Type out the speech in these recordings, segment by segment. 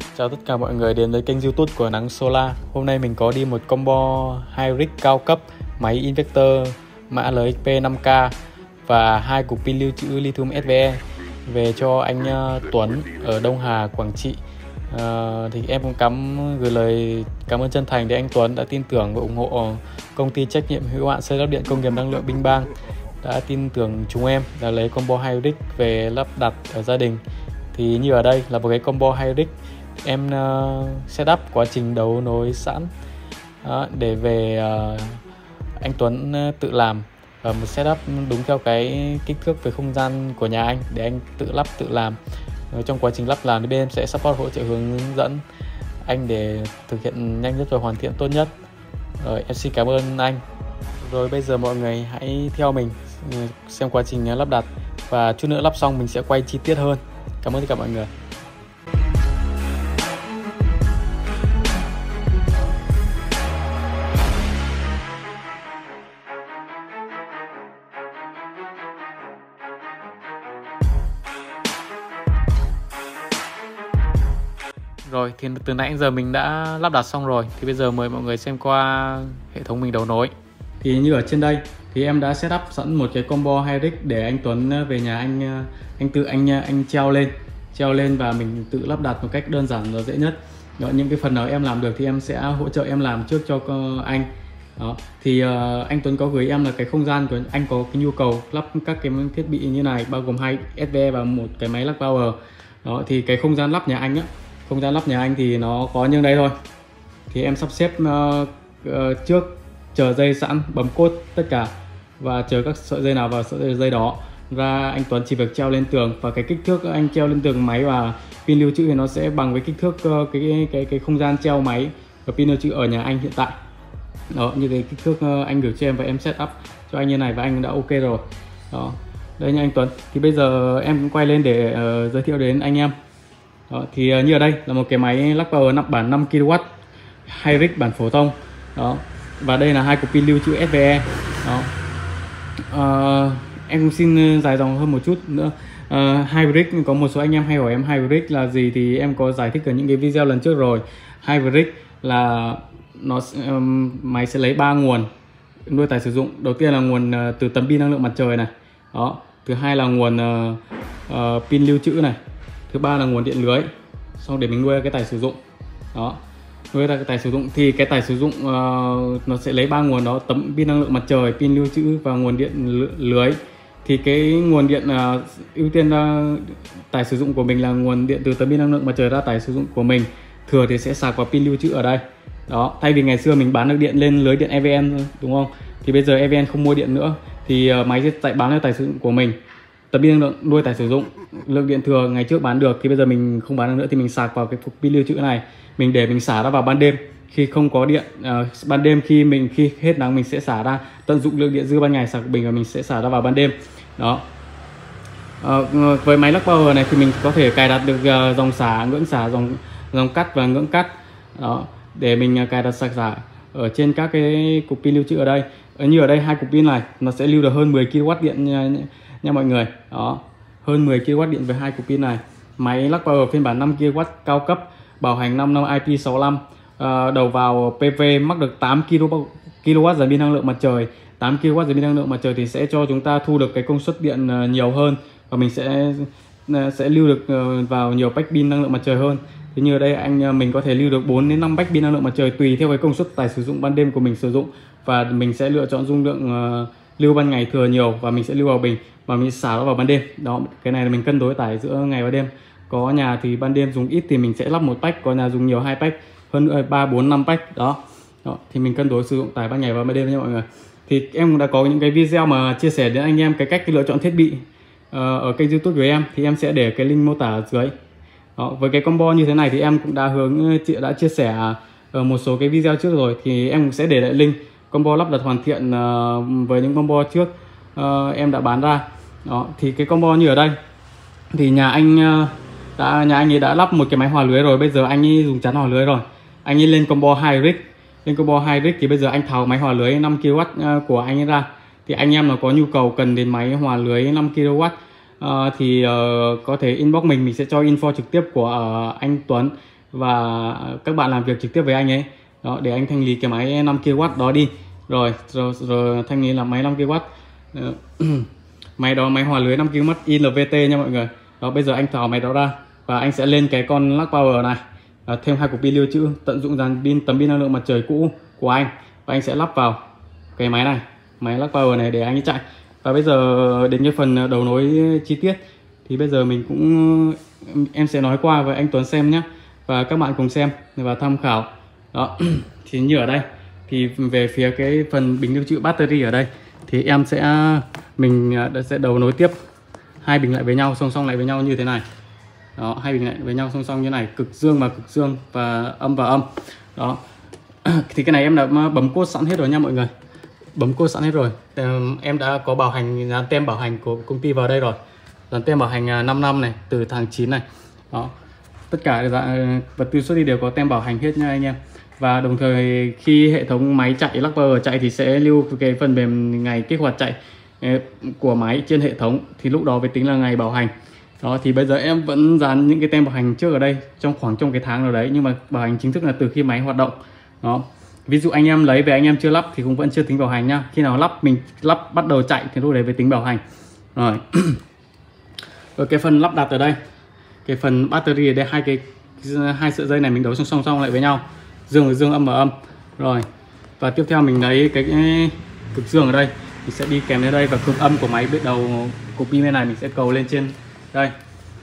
Chào tất cả mọi người đến với kênh YouTube của Nắng Solar. Hôm nay mình có đi một combo hybrid cao cấp, máy inverter mã LXP 5K và 2 cục pin lưu trữ lithium SVE về cho anh Tuấn ở Đông Hà, Quảng Trị. Thì em cũng gửi lời cảm ơn chân thành đến anh Tuấn đã tin tưởng và ủng hộ công ty trách nhiệm hữu hạn xây lắp điện công nghiệp năng lượng Binh Bang, đã tin tưởng chúng em đã lấy combo hybrid về lắp đặt ở gia đình. Thì như ở đây là một cái combo hybrid em setup quá trình đấu nối sẵn để về anh Tuấn tự làm, và một setup đúng theo cái kích thước về không gian của nhà anh để anh tự lắp tự làm. Trong quá trình lắp làm thì bên em sẽ support hỗ trợ hướng dẫn anh để thực hiện nhanh nhất và hoàn thiện tốt nhất. Rồi em xin cảm ơn anh. Rồi bây giờ mọi người hãy theo mình xem quá trình lắp đặt, và chút nữa lắp xong mình sẽ quay chi tiết hơn. Cảm ơn tất cả mọi người. Rồi thì từ nãy giờ mình đã lắp đặt xong rồi, thì bây giờ mời mọi người xem qua hệ thống mình đấu nối. Thì như ở trên đây thì em đã setup sẵn một cái combo hybrid để anh Tuấn về nhà anh treo lên và mình tự lắp đặt một cách đơn giản và dễ nhất. Đó, những cái phần nào em làm được thì em sẽ hỗ trợ em làm trước cho anh. Đó, thì anh Tuấn có gửi em là cái không gian của anh có cái nhu cầu lắp các cái thiết bị như này, bao gồm 2 SVE và một cái máy lắc power. Đó, thì cái không gian lắp nhà anh thì nó có như đây thôi. Thì em sắp xếp trước, chờ dây sẵn, bấm cốt tất cả và chờ các sợi dây nào vào sợi dây đó ra. Anh Tuấn chỉ việc treo lên tường, và cái kích thước anh treo lên tường máy và pin lưu trữ thì nó sẽ bằng với kích thước cái không gian treo máy và pin lưu trữ ở nhà anh hiện tại. Đó, như cái kích thước anh gửi cho em và em set up cho anh như này và anh đã ok rồi. Đó, đây nha anh Tuấn. Thì bây giờ em cũng quay lên để giới thiệu đến anh em. Đó, thì như ở đây là một cái máy lắc power bản 5kW hybrid bản phổ thông. Đó, và đây là 2 cục pin lưu trữ SVE. Đó, em cũng xin dài dòng hơn một chút nữa. Hybrid, có một số anh em hay hỏi em hybrid là gì thì em có giải thích ở những cái video lần trước rồi. Hybrid là máy sẽ lấy 3 nguồn nuôi tải sử dụng. Đầu tiên là nguồn từ tấm pin năng lượng mặt trời này. Đó, thứ hai là nguồn pin lưu trữ này, thứ ba là nguồn điện lưới, xong để mình nuôi cái tải sử dụng. Đó, nuôi ra cái tải sử dụng thì cái tải sử dụng nó sẽ lấy 3 nguồn đó: tấm pin năng lượng mặt trời, pin lưu trữ và nguồn điện lưới. Thì cái nguồn điện ưu tiên tải sử dụng của mình là nguồn điện từ tấm pin năng lượng mặt trời ra tải sử dụng của mình, thừa thì sẽ sạc vào pin lưu trữ ở đây. Đó, thay vì ngày xưa mình bán được điện lên lưới điện EVN đúng không, thì bây giờ EVN không mua điện nữa thì máy sẽ bán lên tải sử dụng của mình. Tấm pin năng lượng nuôi tải sử dụng, lượng điện thừa ngày trước bán được thì bây giờ mình không bán được nữa thì mình sạc vào cái cục pin lưu trữ này, mình để mình xả ra vào ban đêm khi không có điện. Ban đêm khi hết nắng mình sẽ xả ra, tận dụng lượng điện dư ban ngày sạc bình và mình sẽ xả ra vào ban đêm. Đó, với máy lắc power này thì mình có thể cài đặt được dòng xả, ngưỡng xả, dòng cắt và ngưỡng cắt. Đó, để mình cài đặt sạc xả ở trên các cái cục pin lưu trữ ở đây. Như ở đây 2 cục pin này nó sẽ lưu được hơn 10 kW điện nha mọi người. Đó, hơn 10 kW điện với 2 cục pin này. Máy lắc power phiên bản 5kW cao cấp, bảo hành 5 năm IP65, đầu vào PV, mắc được 8 kW dàn pin năng lượng mặt trời. 8 kW dàn pin năng lượng mặt trời thì sẽ cho chúng ta thu được cái công suất điện nhiều hơn, và mình sẽ lưu được vào nhiều pack pin năng lượng mặt trời hơn. Thì như ở đây mình có thể lưu được 4 đến 5 pack pin năng lượng mặt trời tùy theo cái công suất tải sử dụng ban đêm của mình sử dụng, và mình sẽ lựa chọn dung lượng lưu ban ngày thừa nhiều và mình sẽ lưu vào bình và mình xả nó vào ban đêm. Đó, cái này là mình cân đối tải giữa ngày và đêm. Có nhà thì ban đêm dùng ít thì mình sẽ lắp 1 pack, có nhà dùng nhiều 2 pack, hơn nữa 3, 4, 5 pack. Đó, thì mình cân đối sử dụng tải ban ngày và ban đêm nha mọi người. Thì em cũng đã có những cái video mà chia sẻ đến anh em cái cách lựa chọn thiết bị ở kênh YouTube của em, thì em sẽ để cái link mô tả ở dưới. Đó, với cái combo như thế này thì em cũng đã chia sẻ ở một số cái video trước rồi, thì em cũng sẽ để lại link combo lắp đặt hoàn thiện với những combo trước em đã bán ra. Đó, thì cái combo như ở đây thì nhà anh ấy đã lắp một cái máy hòa lưới rồi, bây giờ anh ấy dùng chắn hòa lưới rồi, anh ấy lên combo hybrid. Thì bây giờ anh tháo máy hòa lưới 5kW của anh ấy ra. Thì anh em nào có nhu cầu cần đến máy hòa lưới 5kW thì có thể inbox mình sẽ cho info trực tiếp của anh Tuấn và các bạn làm việc trực tiếp với anh ấy đó, để anh thanh lý cái máy 5 kW đó đi. Rồi thanh lý là máy 5 kW. Máy đó máy hòa lưới 5 kW INVT nha mọi người. Đó, bây giờ anh tháo máy đó ra và anh sẽ lên cái con Lux Power này, thêm 2 cục pin lưu trữ, tận dụng dàn pin tấm pin năng lượng mặt trời cũ của anh, và anh sẽ lắp vào cái máy này, máy Lux Power này để anh ấy chạy. Và bây giờ đến cái phần đầu nối chi tiết thì bây giờ em sẽ nói qua với anh Tuấn xem nhé, và các bạn cùng xem và tham khảo. Đó thì như ở đây thì về phía cái phần bình lưu trữ battery ở đây thì mình sẽ đầu nối tiếp hai bình lại với nhau, song song lại với nhau như thế này. Đó, hai bình lại với nhau song song như này, cực dương và âm đó. Thì cái này em đã bấm code sẵn hết rồi nha mọi người, bấm code sẵn hết rồi. Em đã có bảo hành, dán tem bảo hành của công ty vào đây rồi, dán tem bảo hành 5 năm này, từ tháng 9 này. Đó, tất cả vật tư xuất đi đều có tem bảo hành hết nha anh em. Và đồng thời khi hệ thống máy chạy Lux Power chạy thì sẽ lưu cái phần mềm ngày kích hoạt chạy của máy trên hệ thống, thì lúc đó mới tính là ngày bảo hành. Đó thì bây giờ em vẫn dán những cái tem bảo hành trước ở đây trong cái tháng nào đấy, nhưng mà bảo hành chính thức là từ khi máy hoạt động. Đó, ví dụ anh em lấy về anh em chưa lắp thì cũng vẫn chưa tính bảo hành nhá. Khi nào mình lắp bắt đầu chạy thì lúc đấy mới tính bảo hành. Rồi. Rồi cái phần lắp đặt ở đây, cái phần battery ở đây, hai sợi dây này mình đấu song song lại với nhau, dương với dương, âm và âm. Rồi, và tiếp theo mình lấy cái cực dương ở đây, mình sẽ đi kèm lên đây, và cực âm của máy biết đầu cục pin bên này mình sẽ cầu lên trên đây.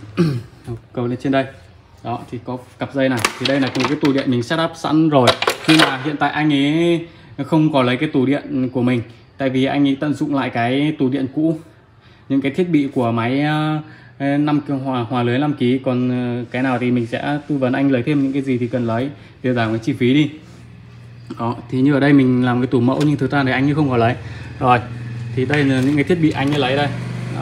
Cầu lên trên đây. Đó thì có cặp dây này, thì đây là cùng cái tủ điện mình setup sẵn rồi, nhưng mà hiện tại anh ấy không có lấy cái tủ điện của mình, tại vì anh ấy tận dụng lại cái tủ điện cũ, những cái thiết bị của máy 5 hòa lưới 5 kg. Còn cái nào thì mình sẽ tư vấn anh lấy thêm những cái gì thì cần lấy để giảm cái chi phí đi. Đó thì như ở đây mình làm cái tủ mẫu, nhưng thực ra thì anh ấy không có lấy. Rồi thì đây là những cái thiết bị anh ấy lấy đây.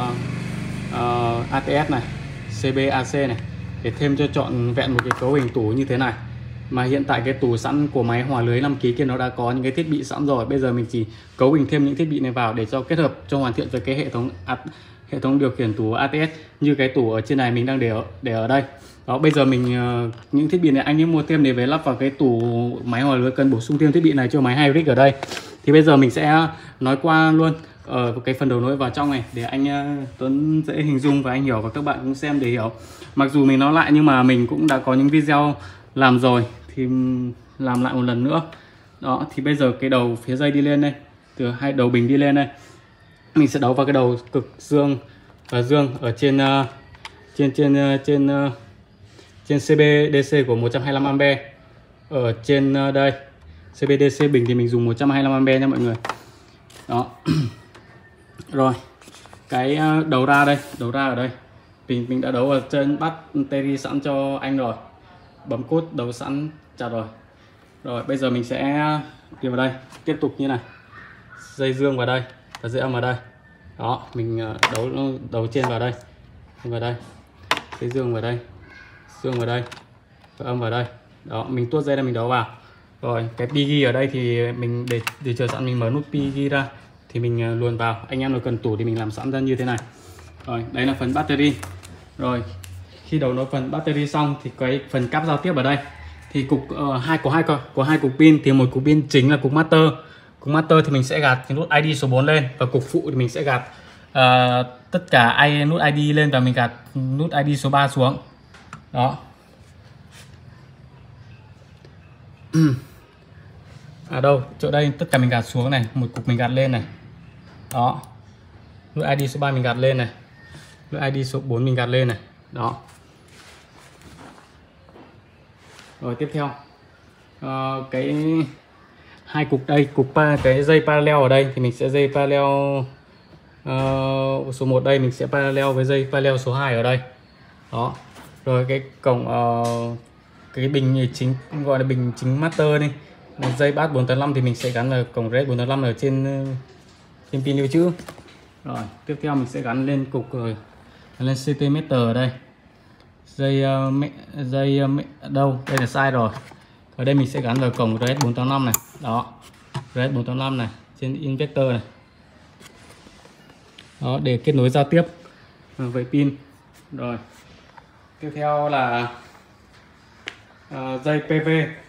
ATS này, CBAC này, để thêm cho trọn vẹn một cái cấu hình tủ như thế này. Mà hiện tại cái tủ sẵn của máy hòa lưới 5 kg kia nó đã có những cái thiết bị sẵn rồi, bây giờ mình chỉ cấu hình thêm những thiết bị này vào để cho kết hợp cho hoàn thiện với cái hệ thống điều khiển tủ ATS như cái tủ ở trên này mình đang để ở đây. Đó, bây giờ những thiết bị này anh ấy mua thêm để về lắp vào cái tủ máy hòa lưới, cần bổ sung thêm thiết bị này cho máy hybrid ở đây. Thì bây giờ mình sẽ nói qua luôn ở cái phần đầu nối vào trong này để anh Tuấn dễ hình dung và anh hiểu, và các bạn cũng xem để hiểu. Mặc dù mình nói lại nhưng mà mình cũng đã có những video làm rồi thì làm lại một lần nữa. Đó thì bây giờ cái đầu phía dây đi lên đây, từ hai đầu bình đi lên đây, mình sẽ đấu vào cái đầu cực dương và dương ở trên CBDC của 125A. Ở trên đây CBDC bình thì mình dùng 125A nha mọi người. Đó. Rồi cái đầu ra ở đây mình đã đấu ở trên battery sẵn cho anh rồi, bấm code đấu sẵn chặt rồi. Rồi bây giờ mình sẽ đi vào đây, tiếp tục như này, dây dương vào đây và dây âm vào đây. Đó mình đấu trên vào đây, dây dương vào đây, và âm vào đây. Đó mình tuốt dây ra mình đấu vào. Rồi cái PG ở đây thì mình để chờ sẵn, mình mở nút PG ra thì mình luồn vào. Anh em nào cần tủ thì mình làm sẵn ra như thế này. Rồi đấy là phần battery. Rồi khi đấu nối phần battery xong thì cái phần cáp giao tiếp ở đây thì có hai cục pin, thì một cục pin chính là cục master. Cục master thì mình sẽ gạt cái nút ID số 4 lên, và cục phụ thì mình sẽ gạt tất cả nút ID lên, và mình gạt nút ID số 3 xuống. Đó. Đâu chỗ đây tất cả mình gạt xuống này, một cục mình gạt lên này. Đó, nút ID số 3 mình gạt lên này, nút ID số 4 mình gạt lên này. Đó. Rồi tiếp theo cái hai cục đây, cái dây parallel ở đây thì mình sẽ dây parallel số 1 đây, mình sẽ parallel với dây parallel số 2 ở đây. Đó. Rồi cái cổng cái bình chính, gọi là bình chính master đi, một dây bass 485 thì mình sẽ gắn là cổng red 485 ở trên pin lưu trữ. Rồi tiếp theo mình sẽ gắn lên cục lên CT meter ở đây, dây đâu đây là sai rồi. Ở đây mình sẽ gắn vào cổng red 485 này. Đó, red 485 này trên inverter này. Đó, để kết nối giao tiếp với pin. Rồi tiếp theo là dây PV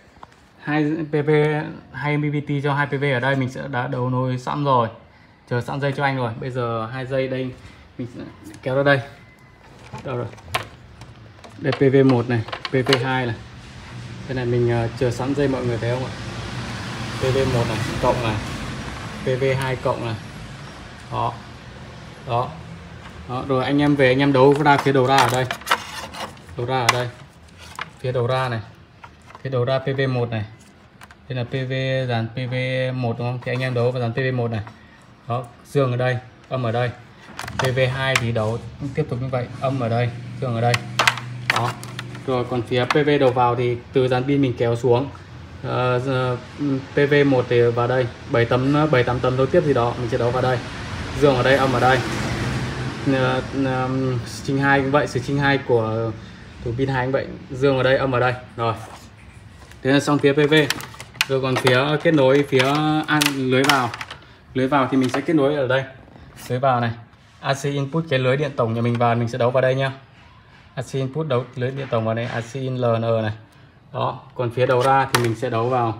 2 MPPT cho 2 PV ở đây mình sẽ đã đấu nối sẵn rồi, chờ sẵn dây cho anh rồi. Bây giờ 2 dây đây mình sẽ kéo ra đây. Đâu rồi? Đây PV1 này, PV2 này. Cái này mình chờ sẵn dây, mọi người thấy không ạ? PV1 này cộng này, PV2 cộng này. Đó. Đó. Đó, rồi anh em về anh em đấu ra phía đầu ra ở đây. Đầu ra ở đây. Phía đầu ra này. Phía đầu ra PV1 này. Đây là PV dàn PV1 đúng không? Thì anh em đấu vào dàn PV1 này. Đó, dương ở đây, âm ở đây. PV2 thì đấu tiếp tục như vậy, âm ở đây, dương ở đây. Đó. Rồi còn phía PV đầu vào thì từ dàn pin mình kéo xuống. PV1 thì vào đây 7-8 tấm đấu tiếp gì đó mình sẽ đấu vào đây, dương ở đây, âm ở đây. String 2 cũng vậy, string 2 của tủ pin 2 cũng vậy, dương ở đây, âm ở đây. Rồi thế là xong phía PV. Rồi còn phía kết nối phía lưới vào thì mình sẽ kết nối ở đây. Lưới vào này, AC input cái lưới điện tổng nhà mình vào, mình sẽ đấu vào đây nhá. AC input đấu lưới điện tổng vào đây, AC in LN này. Đó, còn phía đầu ra thì mình sẽ đấu vào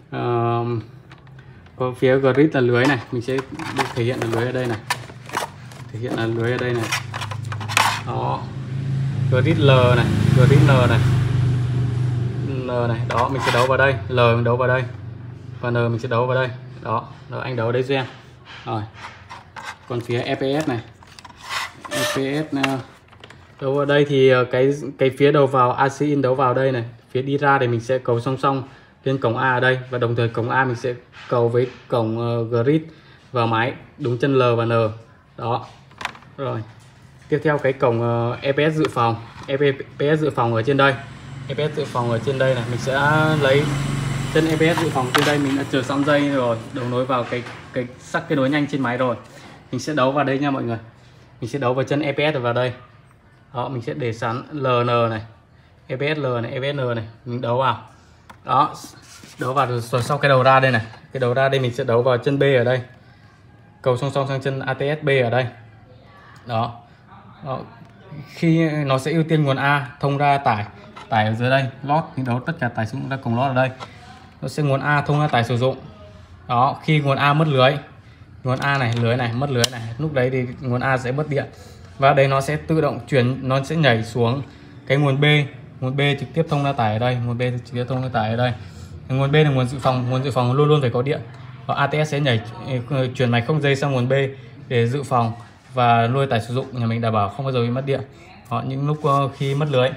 có phía grid là lưới này, mình sẽ thể hiện là lưới ở đây này. Thể hiện là lưới ở đây này. Đó. Grid L này, grid N này. L này, đó mình sẽ đấu vào đây, L mình đấu vào đây. Và N mình sẽ đấu vào đây. Đó, rồi anh đấu ở đây cho em. Rồi. Còn phía EPS này. EPS đấu vào đây thì cái phía đầu vào AC in đấu vào đây này, phía đi ra thì mình sẽ cầu song song lên cổng A ở đây, và đồng thời cổng A mình sẽ cầu với cổng grid vào máy đúng chân L và N. Đó. Rồi. Tiếp theo cái cổng EPS dự phòng. EPS dự phòng ở trên đây. EPS dự phòng ở trên đây này, mình sẽ lấy chân EPS dự phòng trên đây, mình đã chờ sẵn dây rồi, đấu nối vào cái sắt kết nối nhanh trên máy rồi. Mình sẽ đấu vào đây nha mọi người. Mình sẽ đấu vào chân EPS vào đây. Đó, mình sẽ để sẵn LN này, EPS L này, EPS N này, mình đấu vào. Đó, đấu vào rồi sau cái đầu ra đây này, cái đầu ra đây mình sẽ đấu vào chân B ở đây, cầu song song sang chân ATS B ở đây. Đó. Đó. Khi nó sẽ ưu tiên nguồn A thông ra tải ở dưới đây, lót thì đấu tất cả tải xuống ra cổng lót ở đây. Nó sẽ nguồn A thông ra tải sử dụng. Đó, khi nguồn A mất lưới, nguồn A này, lưới này mất lưới này, lúc đấy thì nguồn A sẽ mất điện. Và đây nó sẽ tự động chuyển, nó sẽ nhảy xuống cái nguồn B trực tiếp thông ra tải ở đây, nguồn B trực tiếp thông ra tải ở đây. Nguồn B là nguồn dự phòng luôn luôn phải có điện. Và ATS sẽ nhảy chuyển mạch không dây sang nguồn B để dự phòng và nuôi tải sử dụng, nhà mình đảm bảo không bao giờ bị mất điện. Đó, những lúc khi mất lưới.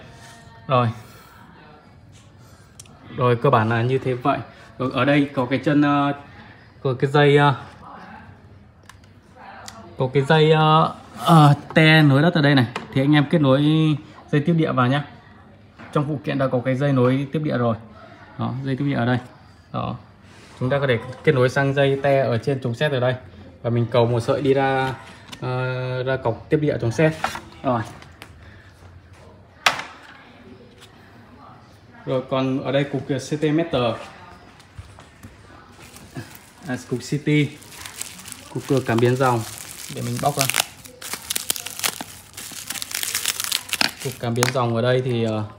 Rồi cơ bản là như thế vậy. Rồi, ở đây có cái chân có cái dây te nối đất ở đây này, thì anh em kết nối dây tiếp địa vào nhé. Trong phụ kiện đã có cái dây nối tiếp địa rồi. Đó, dây tiếp địa ở đây. Đó, chúng ta có thể kết nối sang dây te ở trên chống sét ở đây, và mình cầu một sợi đi ra cọc tiếp địa chống sét. Rồi còn ở đây cục CT meter, cục CT, cục cảm biến dòng để mình bóc ra. Cục cảm biến dòng ở đây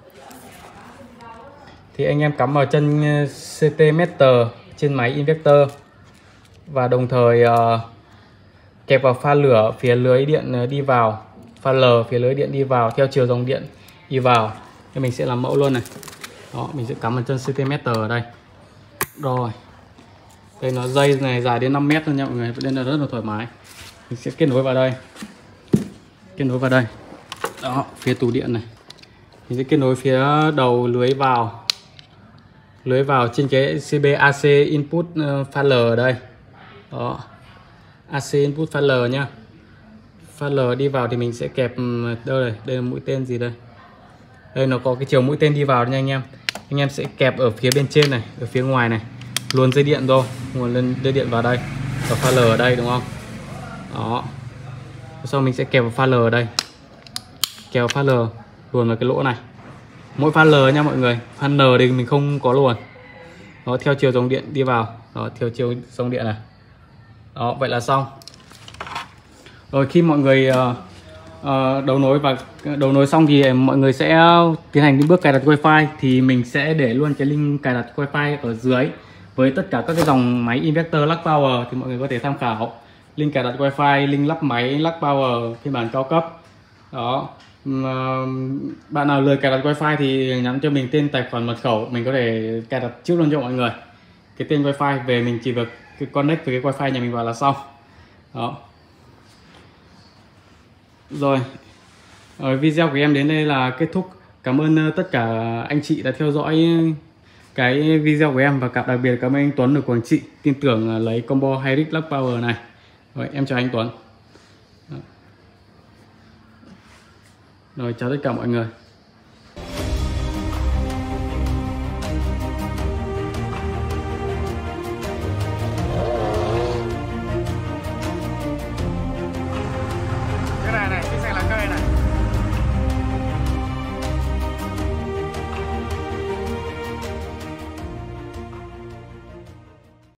thì anh em cắm vào chân CT meter trên máy inverter, và đồng thời kẹp vào pha lửa phía lưới điện đi vào, pha L phía lưới điện đi vào theo chiều dòng điện đi vào. Thì mình sẽ làm mẫu luôn này. Đó, mình sẽ cắm vào chân CT meter ở đây. Rồi. Đây nó dây này dài đến 5 mét thôi nha mọi người, nên là rất là thoải mái. Mình sẽ kết nối vào đây. Kết nối vào đây. Đó, phía tủ điện này. Mình sẽ kết nối phía đầu lưới vào. Lưới vào trên cái CB AC input pha L ở đây. Đó. AC input pha L nhá. Pha L đi vào thì mình sẽ kẹp đâu này, đây là mũi tên gì đây? Đây nó có cái chiều mũi tên đi vào nha anh em. Anh em sẽ kẹp ở phía bên trên này, ở phía ngoài này, luồn dây điện rồi, nguồn lên dây điện vào đây, và pha L ở đây đúng không? Đó. Sau mình sẽ kẹp vào pha L ở đây, kéo pha L luồn vào cái lỗ này. Mỗi pha L nha mọi người, pha N thì mình không có luồn. Nó theo chiều dòng điện đi vào, đó theo chiều dòng điện này. Đó, vậy là xong. Rồi khi mọi người đầu nối xong thì mọi người sẽ tiến hành những bước cài đặt wifi. Thì mình sẽ để luôn cái link cài đặt wifi ở dưới với tất cả các cái dòng máy inverter lắc power, thì mọi người có thể tham khảo link cài đặt wifi, link lắp máy lắc power phiên bản cao cấp đó. Bạn nào lười cài đặt wifi thì nhắn cho mình tên, tài khoản, mật khẩu, mình có thể cài đặt trước luôn cho mọi người cái tên wifi về. Mình chỉ việc connect với cái wifi nhà mình vào là xong đó. Rồi, video của em đến đây là kết thúc. Cảm ơn tất cả anh chị đã theo dõi cái video của em, và đặc biệt cảm ơn anh Tuấn ở Quảng Trị tin tưởng lấy combo Hyrix lắc power này. Rồi, em chào anh Tuấn. Rồi, chào tất cả mọi người.